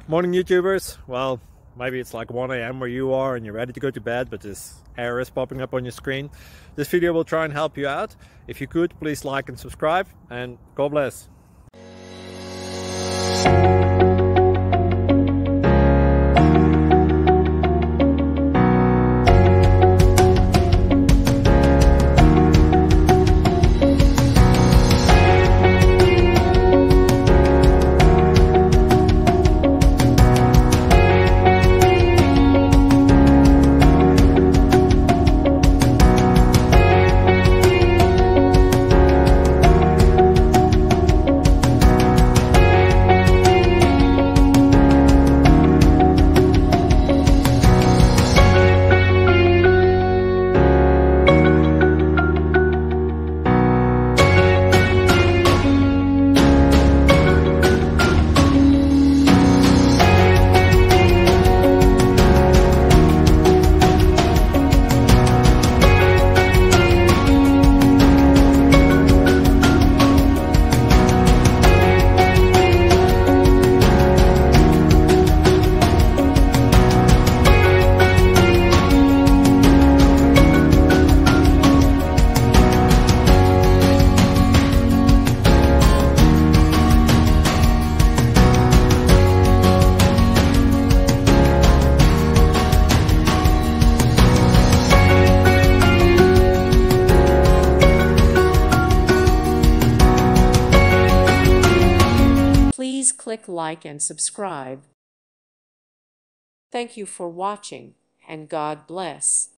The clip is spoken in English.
Morning YouTubers. Well, maybe it's like 1 a.m. where you are and you're ready to go to bed, but this error is popping up on your screen. This video will try and help you out. If you could, please like and subscribe, and God bless. Please click like and subscribe. Thank you for watching, and God bless.